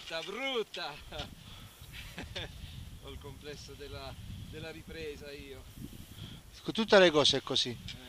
brutta! Ho il complesso della ripresa io. Con tutte le cose è così.